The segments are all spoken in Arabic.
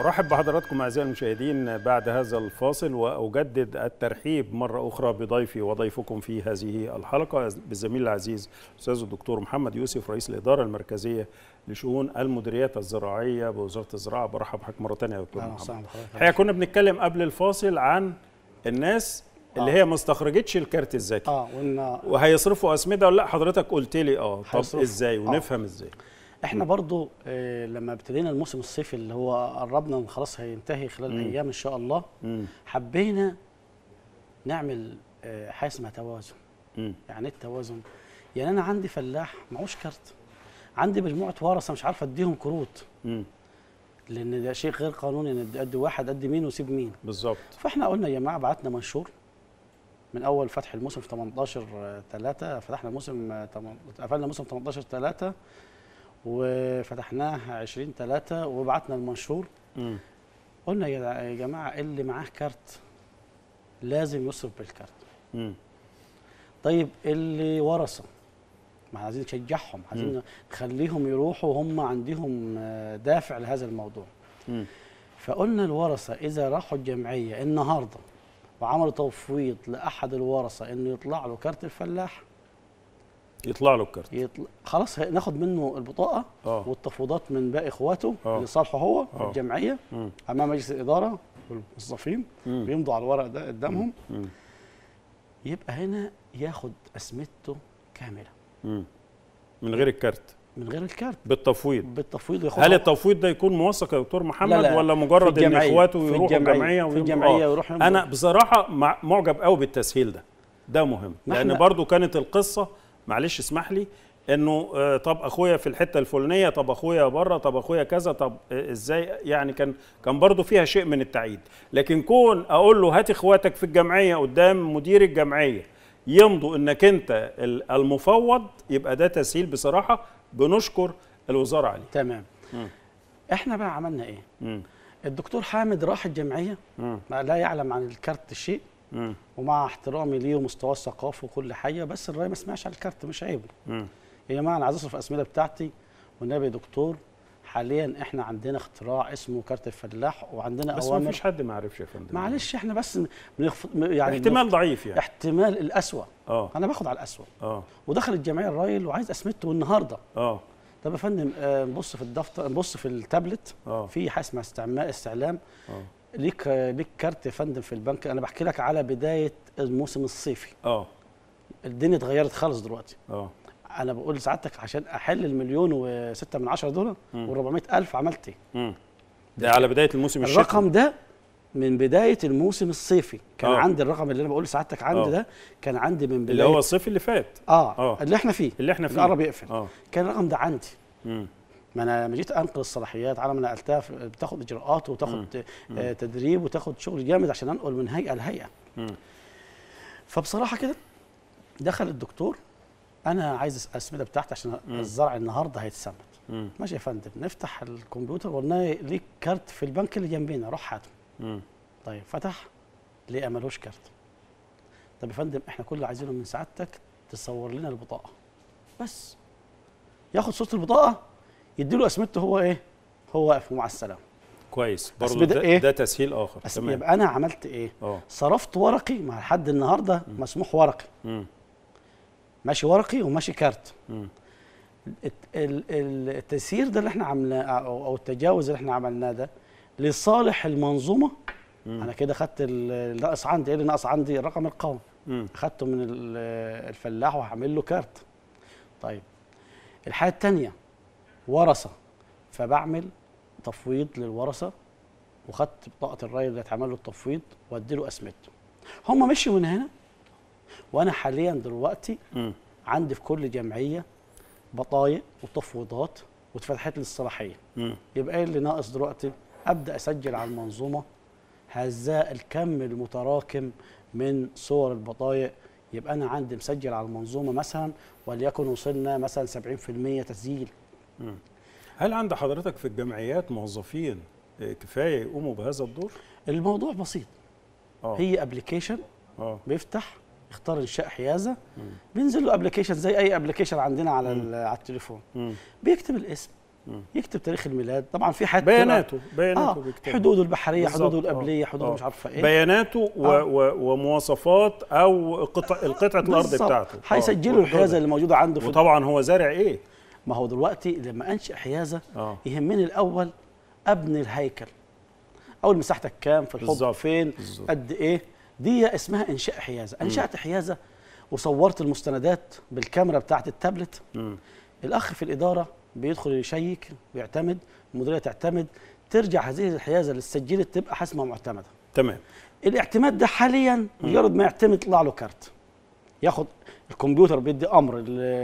أرحب بحضراتكم أعزائي المشاهدين بعد هذا الفاصل، وأجدد الترحيب مرة أخرى بضيفي وضيفكم في هذه الحلقة بالزميل العزيز الأستاذ الدكتور محمد يوسف، رئيس الإدارة المركزية لشؤون المديريات الزراعية بوزارة الزراعة. برحب بحضرتك مرة ثانية يا دكتور محمد. الحقيقة كنا بنتكلم قبل الفاصل عن الناس اللي هي ما استخرجتش الكارت الذكي وهيصرفوا أسمدة ولا لا. حضرتك قلت لي طب إزاي ونفهم إزاي؟ احنا برضو لما ابتدينا الموسم الصيفي اللي هو قربنا خلاص هينتهي خلال ايام ان شاء الله، حبينا نعمل حاجه اسمها توازن. يعني ايه التوازن؟ يعني انا عندي فلاح معهوش كارت، عندي مجموعه ورثه مش عارف اديهم كروت، لان ده شيء غير قانوني ان ادي واحد ادي مين وسيب مين بالظبط. فاحنا قلنا يا جماعه بعتنا منشور من اول فتح الموسم في 18/3، فتحنا الموسم قفلنا الموسم 18/3 وفتحناه 20/3 وبعتنا المنشور. قلنا يا جماعه اللي معاه كارت لازم يصرف بالكارت. طيب اللي ورثه ما عايزين نشجعهم، عايزين نخليهم يروحوا وهم عندهم دافع لهذا الموضوع. فقلنا الورثه اذا راحوا الجمعيه النهارده وعملوا تفويض لاحد الورثه انه يطلع له كارت الفلاح، يطلع له الكارت خلاص ناخد منه البطاقه والتفويضات من باقي اخواته اللي صالحه هو في الجمعيه امام مجلس الاداره والموظفين بيمضوا على الورق ده قدامهم. يبقى هنا ياخد اسمدته كامله من غير الكارت، من غير الكارت بالتفويض هل التفويض ده يكون موثق يا دكتور محمد؟ لا ولا مجرد ان اخواته يروحوا الجمعيه في الجمعيه ويروحوا؟ انا بصراحه معجب قوي بالتسهيل ده مهم، لان برضو كانت القصه، معلش اسمح لي، انه طب اخويا في الحته الفلانيه، طب اخويا بره، طب اخويا كذا، طب ازاي؟ يعني كان برضو فيها شيء من التعيد. لكن كون اقول له هات اخواتك في الجمعيه قدام مدير الجمعيه يمضوا انك انت المفوض، يبقى ده تسهيل بصراحه بنشكر الوزاره عليه. تمام. احنا بقى عملنا ايه؟ الدكتور حامد راح الجمعيه لا يعلم عن الكارت شيء، ومع احترامي ليه ومستواه الثقافي وكل حاجه، بس الراي ما سمعش على الكارت، مش عيب. يا جماعه انا عايز اصرف الاسمده بتاعتي والنبي يا دكتور حاليا احنا عندنا اختراع اسمه كارت الفلاح وعندنا بس اوامر. بس ما فيش حد ما عرفش يا فندم. معلش احنا بس يعني احتمال ضعيف، يعني احتمال الاسوأ. انا باخد على الاسوأ. ودخل الجمعيه الراجل وعايز اسمدته النهارده. طب يا فندم نبص في الدفتر، نبص في التابلت في حاجه اسمها استعلام. ليك كارت يا فندم في البنك. انا بحكي لك على بدايه الموسم الصيفي. الدنيا اتغيرت خالص دلوقتي. انا بقول لسعادتك عشان احل ال1.6 دول و400,000 عملت ايه؟ ده على بدايه الموسم الشتوي. الرقم ده من بدايه الموسم الصيفي كان عندي الرقم اللي انا بقول لسعادتك عندي ده كان عندي من بدايه اللي هو الصيف اللي فات. اللي احنا فيه قرب يقفل. كان الرقم ده عندي. ما انا لما جيت انقل الصلاحيات على ما نقلتها بتاخد اجراءات وتاخد تدريب وتاخد شغل جامد عشان انقل من هيئه لهيئه. فبصراحه كده دخل الدكتور، انا عايز الاسمده بتاعتي عشان الزرع النهارده هيتسمد. ماشي يا فندم، نفتح الكمبيوتر قلنا ليك كارت في البنك اللي جنبينا، روح هاته. طيب فتح ليه ملوش كارت. طب يا فندم احنا كل اللي عايزينه من سعادتك تصور لنا البطاقه بس. ياخد صوره البطاقه يديله اسمدته، هو ايه؟ هو واقف ومع السلامه. كويس برضه ده تسهيل اخر. تمام. يبقى انا عملت ايه؟ صرفت ورقي مع لحد النهارده مسموح ورقي. ماشي ورقي وماشي كارت. التسيير ده اللي احنا عملناه او التجاوز اللي احنا عملناه ده لصالح المنظومه. انا كده خدت الناقص عندي. ايه اللي ناقص عندي؟ الرقم القومي. اخدته من الفلاح وهعمل له كارت. طيب الحاجه الثانيه ورثه، فبعمل تفويض للورثه وخدت بطاقه الراجل اللي اتعمل له التفويض وادي له اسمدته. هم مشوا من هنا، وانا حاليا دلوقتي عندي في كل جمعيه بطايق وتفويضات واتفتحت لي الصلاحيه. يبقى ايه اللي ناقص دلوقتي؟ ابدا اسجل على المنظومه هذا الكم المتراكم من صور البطايق. يبقى انا عندي مسجل على المنظومه مثلا وليكن وصلنا مثلا 70% تسجيل. هل عند حضرتك في الجمعيات موظفين كفايه يقوموا بهذا الدور؟ الموضوع بسيط. هي ابلكيشن بيفتح، يختار انشاء حيازه، بينزل له ابلكيشن زي اي ابلكيشن عندنا على التليفون. بيكتب الاسم يكتب تاريخ الميلاد، طبعا في حاجات بياناته بيكتبها، حدوده البحريه، حدوده القبليه، حدوده مش عارفه ايه، بياناته ومواصفات او القطعه الارض بتاعته، هيسجلوا الحيازه اللي موجوده عنده وطبعا هو زارع ايه. ما هو دلوقتي لما انشئ حيازه يهمني الاول ابني الهيكل، اول مساحتك كام في الحوض، فين، قد ايه، دي اسمها انشاء حيازه. انشات حيازه وصورت المستندات بالكاميرا بتاعت التابلت. الاخ في الاداره بيدخل يشيك ويعتمد، المديريه تعتمد، ترجع هذه الحيازه اللي اتسجلت تبقى حسمه معتمده. تمام. الاعتماد ده حاليا مجرد ما يعتمد يطلع له كارت، ياخد الكمبيوتر بيدي امر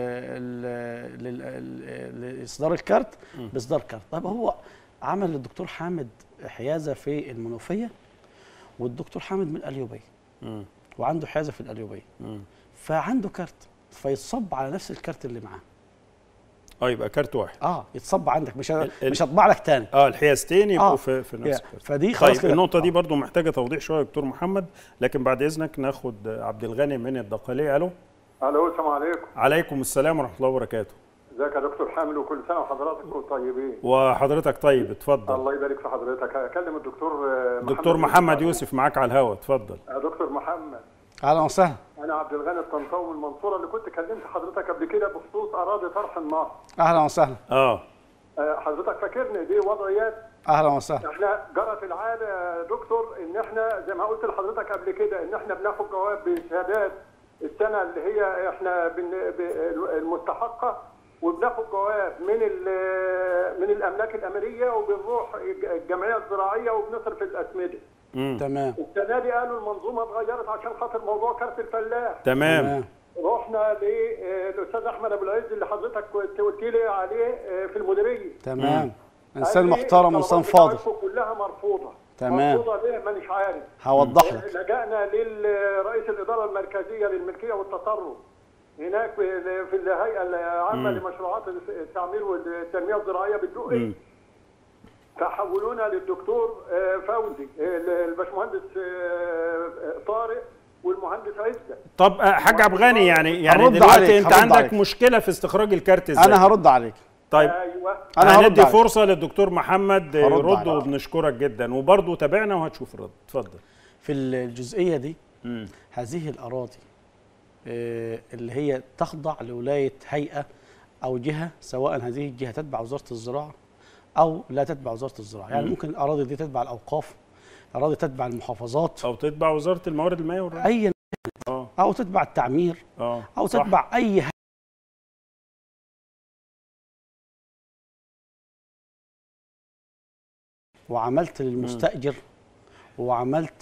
لاصدار الكارت باصدار كارت. طيب هو عمل للدكتور حامد حيازه في المنوفيه، والدكتور حامد من القليوبيه وعنده حيازه في القليوبيه، فعنده كارت فيتصب على نفس الكارت اللي معاه. يبقى كارت واحد. يتصب عندك، مش هطبع لك تاني. الحيازتين يبقوا في نفس الكارت. فدي خلاص طيب النقطه دي برضو محتاجه توضيح شويه يا دكتور محمد، لكن بعد اذنك ناخد عبد الغني من الدقهليه. الو. السلام عليكم. عليكم السلام ورحمه الله وبركاته. ازيك يا دكتور حامد، وكل سنه وحضراتكم طيبين. وحضرتك طيب، اتفضل. الله يبارك في حضرتك. هكلم الدكتور محمد يوسف معاك على الهواء، اتفضل. يا دكتور محمد، اهلا وسهلا. انا عبد الغني الطنطاوي من المنصوره، اللي كنت كلمت حضرتك قبل كده بخصوص اراضي طرح النهر. اهلا وسهلا. حضرتك فاكرني دي وضعيات؟ اهلا وسهلا. احنا جرت العاده يا دكتور ان احنا زي ما قلت لحضرتك قبل كده ان احنا بناخد جواب بشهادات السنه اللي هي احنا المستحقه، وبناخد جواب من الاملاك الاميريه، وبنروح الجمعيه الزراعيه وبنصرف الاسمده. تمام. السنه دي قالوا المنظومه اتغيرت عشان خاطر موضوع كارت الفلاح. تمام. رحنا للاستاذ احمد ابو العز اللي حضرتك قلت لي عليه في المديريه. تمام. انسان محترم وانسان فاضل. كلها مرفوضه. تمام. مرفوضه ليه؟ مانيش عارف. هوضح لك. لجأنا لرئيس الاداره المركزيه للملكيه والتصرف هناك في الهيئه العامه لمشروعات التعمير والتنميه الزراعيه بالدقي، فحولونا للدكتور فوزي، الباشمهندس طارق والمهندس عزة. طب حاج عبد الغني، يعني دلوقتي انت عندك مشكله في استخراج الكارت ازاي؟ انا هرد عليك. طيب ايوه، انا هندي فرصه للدكتور محمد يرد، وبنشكرك جدا، وبرضه تابعنا وهتشوف الرد. اتفضل. في الجزئيه دي هذه الاراضي اللي هي تخضع لولايه هيئه او جهه، سواء هذه الجهه تتبع وزاره الزراعه او لا تتبع وزاره الزراعه، يعني ممكن الاراضي دي تتبع الاوقاف، اراضي تتبع المحافظات، او تتبع وزاره الموارد المائيه والري، اي او تتبع التعمير، او صح. تتبع اي وعملت للمستاجر وعملت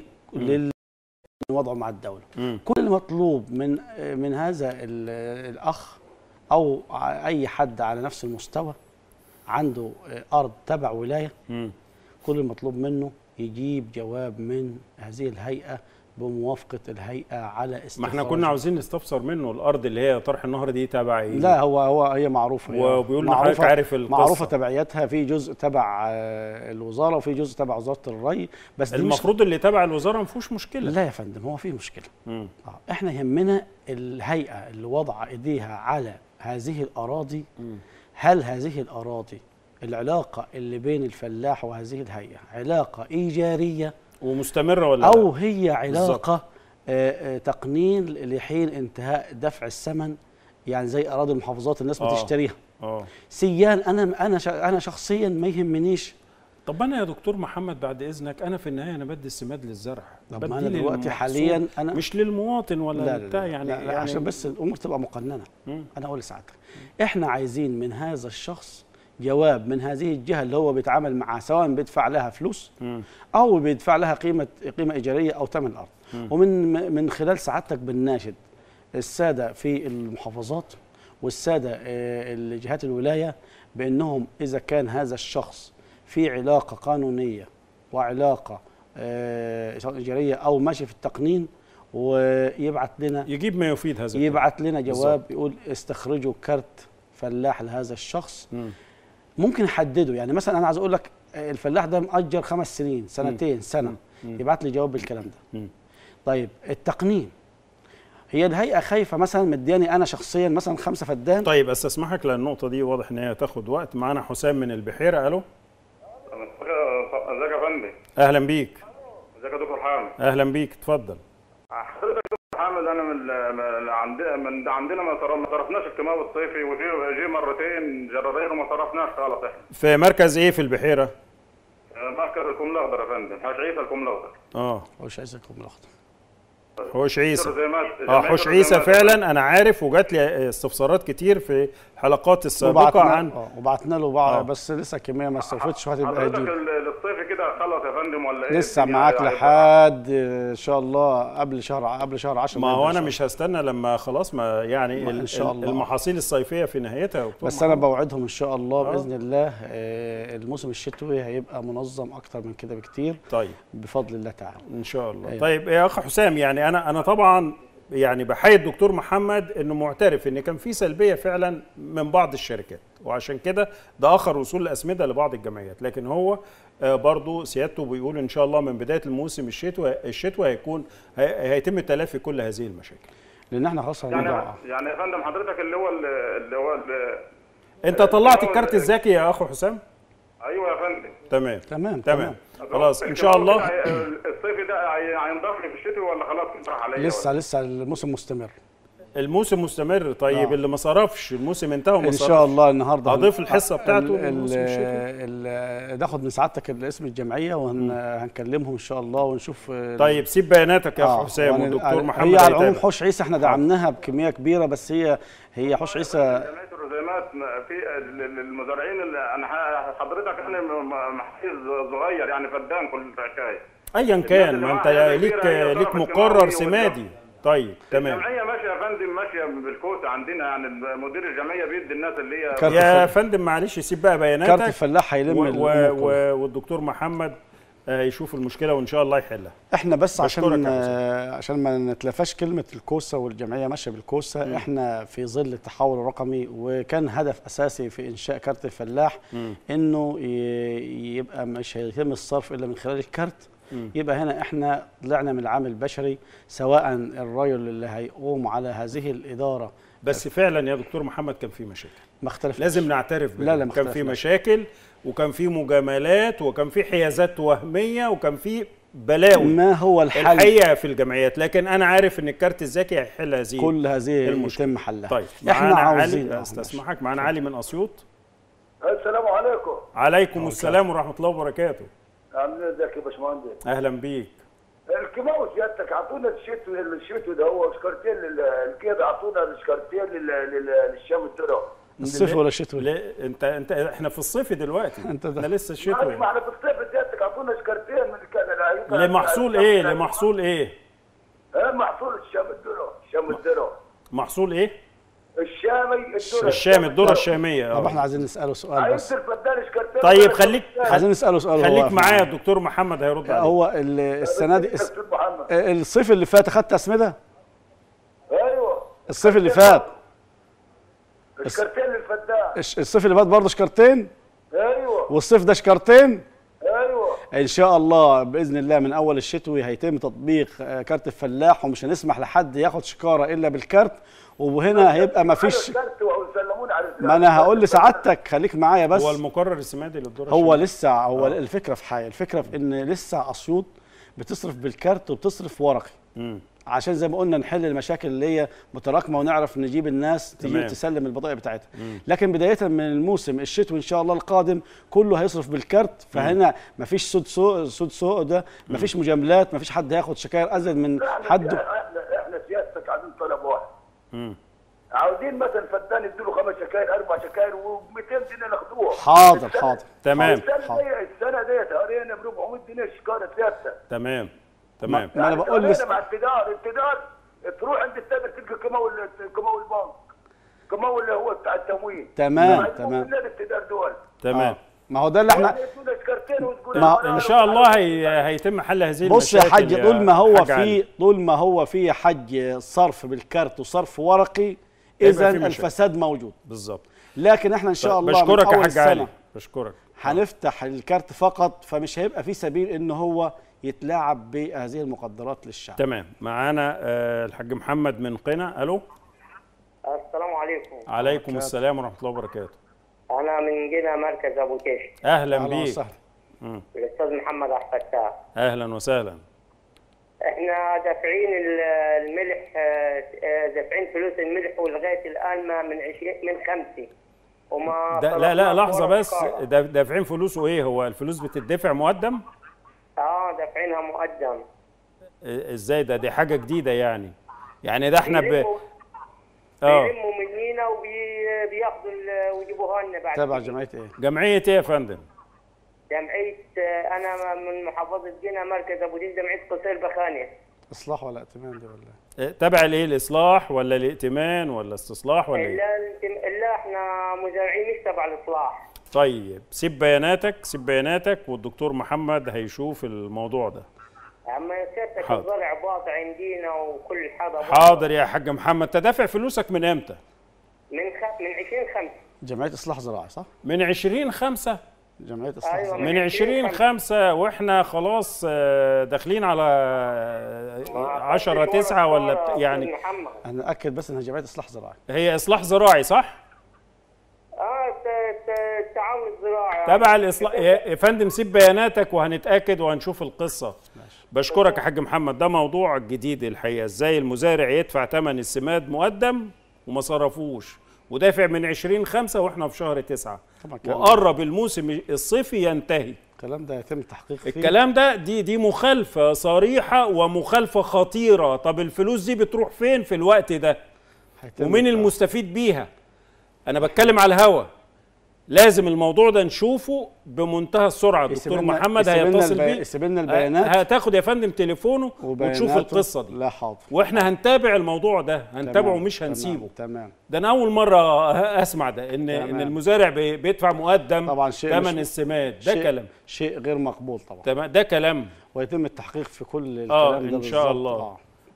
وضعه مع الدوله. كل المطلوب من هذا الاخ او اي حد على نفس المستوى عنده ارض تبع ولايه، كل المطلوب منه يجيب جواب من هذه الهيئه بموافقه الهيئه على استخراج. ما احنا كنا عاوزين نستفسر منه الارض اللي هي طرح النهر دي تبع ايه؟ لا، هي معروفه، وبيقول لنا حضرتك عارف القصه، معروفه تبعيتها، في جزء تبع الوزاره وفي جزء تبع وزاره الري، بس المفروض اللي تبع الوزاره ما فيهوش مشكله. لا يا فندم، هو فيه مشكله. احنا يهمنا الهيئه اللي وضع ايديها على هذه الاراضي، هل هذه الاراضي العلاقه اللي بين الفلاح وهذه الهيئه علاقه ايجاريه ومستمره ولا او هي علاقه تقنين لحين انتهاء دفع الثمن، يعني زي اراضي المحافظات الناس بتشتريها. سيان انا شخصيا ما يهمنيش. طب انا يا دكتور محمد بعد اذنك، انا في النهايه انا بدي السماد للزرع، طب انا دلوقتي حاليا انا مش للمواطن ولا بتاع، يعني عشان بس الامور تبقى مقننه. انا اقول لسعادتك، احنا عايزين من هذا الشخص جواب من هذه الجهه اللي هو بيتعامل معها، سواء بيدفع لها فلوس او بيدفع لها قيمه ايجاريه او ثمن الارض. ومن خلال سعادتك بنناشد الساده في المحافظات والساده جهات الولايه بانهم اذا كان هذا الشخص في علاقه قانونيه وعلاقه ايجاريه او ماشي في التقنين، ويبعت لنا، يجيب ما يفيد هذا، يبعت لنا جواب يقول استخرجوا كارت فلاح لهذا الشخص. ممكن يحدده، يعني مثلا انا عايز اقول لك الفلاح ده مأجر 5 سنين، سنتين، سنه، يبعت لي جواب بالكلام ده. طيب التقنين هي الهيئه خايفه مثلا مدياني انا شخصيا مثلا 5 فدان. طيب استسمحك لان النقطه دي واضح ان هي تاخد وقت. معانا حسام من البحيره. الو. ازيك يا فندم؟ اهلا بيك. ازيك يا دكتور حامد؟ اهلا بيك، اتفضل. حضرتك يا دكتور حامد، انا من عندنا ما صرفناش الكيماوي الصيفي، وجي مرتين جرارين وما صرفناش خالص. احنا في مركز ايه في البحيره؟ مركز الكوم الاخضر يا فندم، حاج عيسى الكوم الاخضر. حوش عيسى الكوم الاخضر. حوش عيسى. حوش عيسى فعلا انا عارف، وجات لي استفسارات كتير في الحلقات السابقه عن وبعتنا له بس لسه الكميه ما استوفتش وهتبقى هيجي. الصيفي كده خلص يا فندم ولا ايه؟ لسه معاك لحد ان شاء الله قبل شهر 10. ما هو انا مش هستنى لما خلاص ما يعني إن شاء الله المحاصيل الصيفيه في نهايتها. بس انا بوعدهم ان شاء الله باذن الله الموسم الشتوي هيبقى منظم اكتر من كده بكتير. طيب بفضل الله تعالى ان شاء الله. طيب يا اخ حسام، يعني انا طبعا يعني بحيي الدكتور محمد انه معترف ان كان في سلبيه فعلا من بعض الشركات، وعشان كده ده اخر وصول الاسمده لبعض الجمعيات، لكن هو برضو سيادته بيقول ان شاء الله من بدايه الموسم الشتوي هيتم تلافي كل هذه المشاكل. لان احنا خلاص يعني يا فندم حضرتك اللي هو انت طلعت الكارت الذكي يا اخو حسام؟ ايوه يا فندم. تمام خلاص ان شاء الله. الصيفي ده هينضاف لي في الشتوي ولا خلاص راح عليا؟ لسه الموسم مستمر. الموسم مستمر. طيب اللي ما صرفش الموسم انتهى وما صرفش، ان شاء الله النهارده هضيف الحصه بتاعته ناخد من سعادتك اسم الجمعيه وهنكلمهم ان شاء الله ونشوف. طيب سيب بياناتك يا اخو حسام والدكتور محمد. هي على العموم حوش عيسى احنا دعمناها بكميه كبيره، بس هي حوش عيسى جمعيه الرزيمات في المزارعين اللي انا حضرتك انا محيز صغير يعني فدان كل حكايه ايا كان، ما انت ليك مقرر سمادي. طيب تمام. الجمعيه ماشيه يا فندم، ماشيه بالكوتا عندنا، يعني مدير الجمعيه بيدي الناس اللي هي يا فندم معلش سيب بقى بياناتك. كارت الفلاح هيلم والدكتور محمد يشوف المشكله وان شاء الله يحلها. احنا بس عشان ما نتلافاش كلمه الكوسه والجمعيه ماشيه بالكوسه. احنا في ظل التحول الرقمي، وكان هدف اساسي في انشاء كارت الفلاح انه يبقى مش هيتم الصرف الا من خلال الكارت. يبقى هنا احنا طلعنا من العامل البشري، سواء الرجل اللي هيقوم على هذه الاداره. بس فعلا يا دكتور محمد كان في مشاكل، ما اختلفش، لازم نعترف بده. لا كان في مشاكل، وكان في مجاملات، وكان في حيازات وهميه، وكان في بلاوي. ما هو الحل الحقيقه في الجمعيات، لكن انا عارف ان الكارت الذكي هيحل كل هذه يتم حلها. طيب احنا عاوزين استسمحك. معانا علي من اسيوط. السلام عليكم. عليكم السلام ورحمه الله وبركاته. عاملين ازيك يا باشمهندس؟ اهلا بيك. الكيماوي سيادتك اعطونا الشتوي ده هو شكرتين كده، اعطونا الشكرتين للشام الذره. الصيف ولا الشتوي؟ انت احنا في الصيف دلوقتي. احنا لسه الشتوي. ما احنا في الصيف سيادتك اعطونا شكرتين من لمحصول ايه؟ لمحصول ايه؟ محصول الشام الذره. محصول ايه؟ الشامي الذره الشاميه. طب احنا عايزين نساله سؤال بس. طيب عايزين نساله سؤال. خليك معايا، الدكتور محمد هيرد عليك. هو السنه دي الصيف اللي فات اخدت اسمده؟ ايوه الصيف اللي فات شكرتين للفدان. الصيف اللي فات برضه شكرتين؟ ايوه. والصيف ده شكرتين؟ ايوه ان شاء الله باذن الله من اول الشتوي هيتم تطبيق كارت الفلاح، ومش هنسمح لحد ياخد شكاره الا بالكارت. وهنا هيبقى ما فيش. ما انا هقول لسعادتك خليك معايا بس. هو المقرر السمادي للذره هو لسه الفكره في حاجه، الفكره في ان لسه اسيوط بتصرف بالكارت وبتصرف ورقي. عشان زي ما قلنا نحل المشاكل اللي هي متراكمه، ونعرف نجيب الناس تيجي تسلم البضائع بتاعتها. لكن بدايه من الموسم الشتوي ان شاء الله القادم كله هيصرف بالكارت. فهنا مفيش سود سوق ده، مفيش مجاملات، مفيش حد هياخد شكاير ازيد من حد. احنا سيادتك عايزين طلب واحد. عاوزين مثلا فدان يديله 5 شكاير 4 شكاير و200 جنيه ناخدوها. حاضر تمام. السنه ديت قرينا ب 400 جنيه شكاره سيادتك. تمام. ما انا بقول مع التجار تروح عند التاجر تلقى كيماوي البنك، كيماوي اللي هو بتاع التموين. تمام. تمام. ما هو ده اللي احنا ان شاء الله هيتم حل هذه المشاكل. بص يا حاج، طول ما هو في يا حاج صرف بالكارت وصرف ورقي، اذا الفساد موجود. بالظبط. لكن احنا ان شاء الله بشكرك يا حاج علي، بشكرك. هنفتح الكارت فقط، فمش هيبقى في سبيل ان هو يتلاعب بهذه المقدرات للشعب. تمام. معانا الحاج محمد من قنا. الو. السلام عليكم. عليكم السلام ورحمه الله وبركاته. انا من قنا مركز ابو كيش. اهلا بيك. الاستاذ محمد احفتاح. اهلا وسهلا. احنا دافعين الملح، دافعين فلوس الملح ولغايه الان ما من 5 وما لا لحظه بس، دافعين فلوسه ايه؟ هو الفلوس بتدفع مقدم؟ دافعينها مقدم. ازاي ده؟ دي حاجه جديده يعني ده احنا بيلموا منينا وبياخدوا ويجيبوها لنا بعد. تبع جمعيه ايه؟ جمعيه ايه يا فندم؟ جمعيه، انا من محافظه قنا مركز ابو ديل، جمعيه قصير بخانه. اصلاح ولا ائتمان دي ولا تبع الايه؟ الاصلاح ولا الائتمان ولا استصلاح ولا ايه؟ لا احنا مزارعين مش تبع الاصلاح. طيب سيب بياناتك والدكتور محمد هيشوف الموضوع ده. اما سيادتك الزرع باض عندنا وكل حاجه. حاضر يا حاج محمد. تدافع فلوسك من امتى؟ من 20/5. جمعيه اصلاح زراعي صح؟ من 20/5. جمعيه اصلاح زراعي من 20/5 واحنا خلاص داخلين على 10/9 ولا يعني. انا اكد بس انها جمعيه اصلاح زراعي. هي اصلاح زراعي صح؟ التعاون الزراعي تبع الاصلاح يا فندم. سيب بياناتك وهنتاكد وهنشوف القصه. ماشي. بشكرك يا حاج محمد. ده موضوع جديد الحقيقه، ازاي المزارع يدفع ثمن السماد مقدم وما صرفوش ودافع من 20/5 واحنا في شهر 9 وقرب الموسم الصيفي ينتهي. الكلام ده يتم التحقيق فيه. الكلام ده دي مخالفه صريحه ومخالفه خطيره. طب الفلوس دي بتروح فين في الوقت ده؟ ومين المستفيد بيها؟ انا بتكلم على الهوا. لازم الموضوع ده نشوفه بمنتهى السرعه. دكتور محمد هيتصل بيه، يسيبنا البيانات، هتاخد يا فندم تليفونه وتشوف القصه دي. لا حاضر. واحنا هنتابع الموضوع ده، هنتابعه ومش هنسيبه. تمام. ده انا اول مره اسمع ده ان المزارع بيدفع مقدم طبعا شيء ثمن السماد. ده كلام شيء غير مقبول طبعا. تمام. ده كلام ويتم التحقيق في كل الكلام ده ان شاء الله.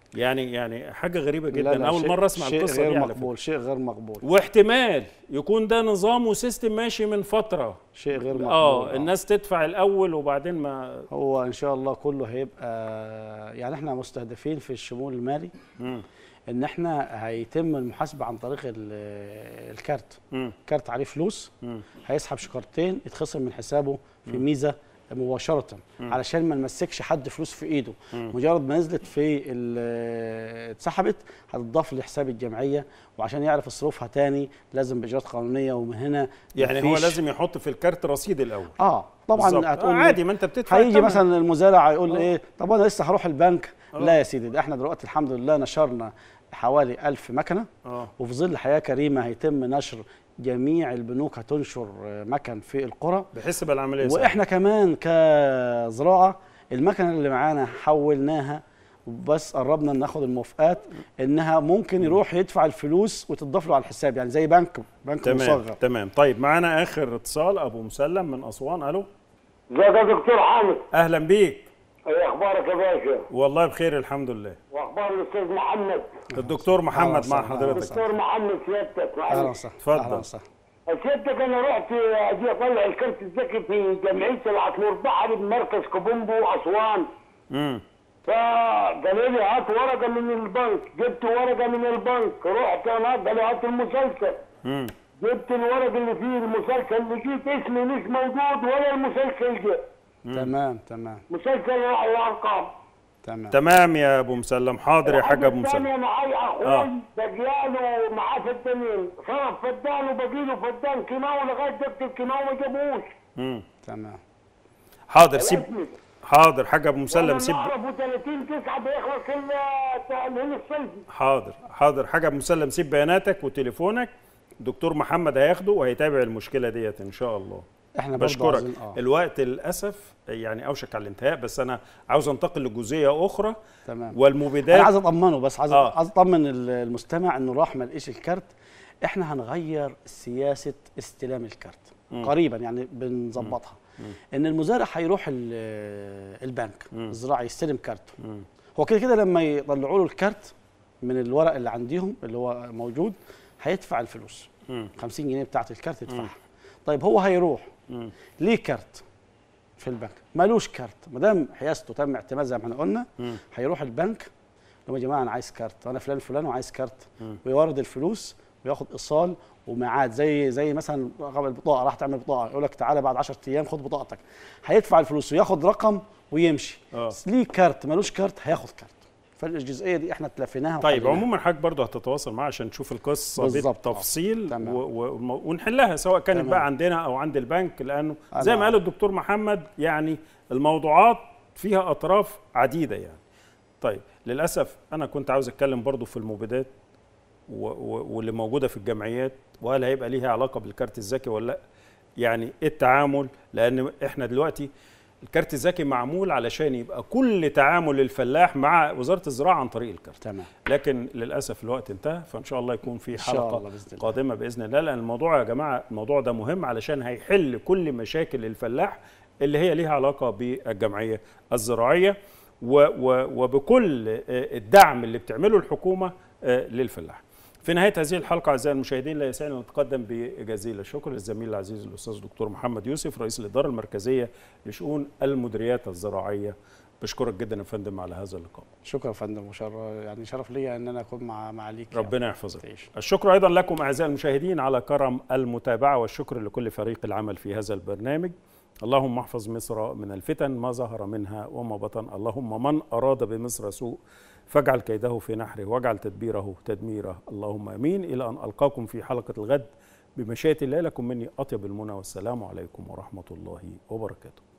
يعني حاجه غريبه جدا. لا اول مره اسمع القصه دي. غير مقبول. شيء غير مقبول. واحتمال يكون ده نظام وسيستم ماشي من فتره. شيء غير مقبول. الناس تدفع الاول وبعدين ما هو ان شاء الله كله هيبقى يعني احنا مستهدفين في الشمول المالي ان احنا هيتم المحاسبه عن طريق الكارت. كارت عليه فلوس، هيسحب شكارتين يتخصم من حسابه في ميزه مباشرة علشان ما نمسكش حد فلوس في ايده. مجرد ما نزلت في اتسحبت هتضاف لحساب الجمعيه، وعشان يعرف يصرفها تاني لازم باجراءات قانونيه. ومن هنا يعني هو لازم يحط في الكارت رصيد الاول. طبعا هتقول عادي، ما انت بتدفع. هيجي مثلا المزارع يقول ايه؟ طب انا لسه هروح البنك. لا يا سيدي، ده احنا دلوقتي الحمد لله نشرنا حوالي 1000 مكنه. وفي ظل حياه كريمه هيتم نشر جميع البنوك، هتنشر مكن في القرى بحيث تبقى العمليه سهله. واحنا كمان كزراعه المكنه اللي معانا حولناها، بس قربنا ناخد الموافقات انها ممكن يروح يدفع الفلوس وتضاف له على الحساب، يعني زي بنك مصغر. تمام. طيب معانا اخر اتصال ابو مسلم من اسوان. الو. ازيك يا دكتور حامد؟ اهلا بيك. ايه اخبارك يا باشا؟ والله بخير الحمد لله. واخبار الاستاذ محمد؟ الدكتور محمد مع حضرتك. الدكتور محمد سيادتك. اهلا وسهلا. اتفضل. سيادتك انا رحت اجي اطلع الكارت الذكي في جمعيه العصفور بحري بمركز كوبومبو اسوان. فقالوا لي هات ورقه من البنك، جبت ورقه من البنك، رحت هناك قالوا هات المسلسل. جبت الورق اللي فيه المسلسل، لقيت اسمي مش موجود ولا المسلسل جه. تمام. مسلسل راح الارقام. تمام يا ابو مسلم. حاضر يا حاج ابو مسلم. انا معايا اخوي بقياله معاه فدانين، صرف فدان وبقيله فدان كيماوي لغايه دكتور الكيماوي ما جابوش. تمام. حاضر. سيب. حاضر حاج ابو مسلم. سيب. 30/9 بيخلص الهين الصيفي. حاضر حاج ابو مسلم. سيب بياناتك وتليفونك، الدكتور محمد هياخده وهيتابع المشكله ديت ان شاء الله. احنا بشكرك. الوقت للاسف يعني اوشك على الانتهاء، بس انا عاوز انتقل لجزئيه اخرى. تمام. والمبيدات انا عايز اطمنه، بس عايز اطمن المستمع انه راح ما لقيش الكارت. احنا هنغير سياسه استلام الكارت قريبا، يعني بنظبطها. ان المزارع هيروح البنك الزراعي يستلم كارته. هو كده لما يطلعوا له الكارت من الورق اللي عندهم اللي هو موجود هيدفع الفلوس 50 جنيه بتاعت الكارت يدفعها. طيب هو هيروح ليه كارت في البنك مالوش كارت، ما دام حيازته تم اعتماد زي ما احنا قلنا هيروح البنك يا جماعه انا عايز كارت، انا فلان فلان وعايز كارت، ويورد الفلوس وياخد ايصال وميعاد زي مثلا رقم البطاقه، راح تعمل بطاقه يقول لك تعالى بعد 10 ايام خد بطاقتك، هيدفع الفلوس وياخد رقم ويمشي. ليه كارت مالوش كارت هياخد كارت. فالجزئيه دي احنا تلافيناها. طيب عموما حضرتك برضه هتتواصل معاه عشان نشوف القصه بالتفصيل ونحلها سواء كانت بقى عندنا او عند البنك، لانه زي ما قال الدكتور محمد يعني الموضوعات فيها اطراف عديده يعني. طيب للاسف انا كنت عاوز اتكلم برضه في المبيدات واللي موجوده في الجمعيات، وهل هيبقى ليها علاقه بالكارت الذكي ولا لا؟ يعني ايه التعامل؟ لان احنا دلوقتي الكارت الذكي معمول علشان يبقى كل تعامل الفلاح مع وزاره الزراعه عن طريق الكارت. تمام. لكن للاسف الوقت انتهى، فان شاء الله يكون في حلقه قادمه باذن الله، لان الموضوع يا جماعه الموضوع ده مهم علشان هيحل كل مشاكل الفلاح اللي هي ليها علاقه بالجمعيه الزراعيه وبكل الدعم اللي بتعمله الحكومه للفلاح. في نهايه هذه الحلقه اعزائي المشاهدين لا يسعني ان نتقدم بجزيل الشكر للزميل العزيز الاستاذ الدكتور محمد يوسف رئيس الاداره المركزيه لشؤون المديريات الزراعيه. بشكرك جدا يا فندم على هذا اللقاء. شكرا يا فندم، يعني شرف ليا ان انا اكون معاليك. ربنا يحفظك. الشكر ايضا لكم اعزائي المشاهدين على كرم المتابعه، والشكر لكل فريق العمل في هذا البرنامج. اللهم احفظ مصر من الفتن ما ظهر منها وما بطن، اللهم من اراد بمصر سوء فاجعل كيده في نحره واجعل تدبيره تدميره، اللهم امين. الى ان القاكم في حلقه الغد بمشيئه الله، لكم مني اطيب المنى والسلام عليكم ورحمه الله وبركاته.